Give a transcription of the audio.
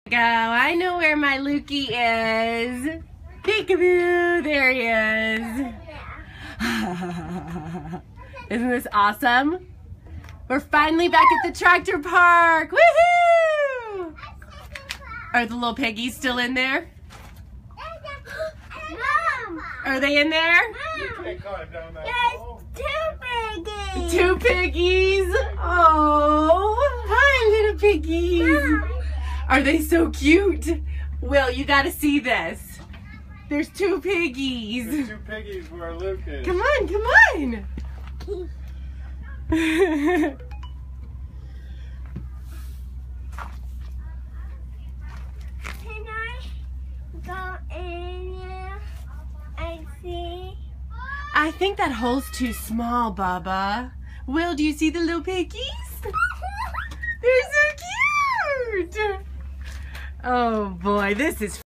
Go, I know where my Lukey is. Peekaboo, there he is. Isn't this awesome? We're finally back at the tractor park. Woohoo! Are the little piggies still in there? Mom! Are they in there? There's 2 piggies. 2 piggies. Oh, hi little piggies. Mom. Are they so cute? Will, you gotta see this. There's 2 piggies. There's 2 piggies where Luke is. Come on, come on. Can I go in here and see? I think that hole's too small, Baba. Will, do you see the little piggies? They're so cute. Oh boy, this is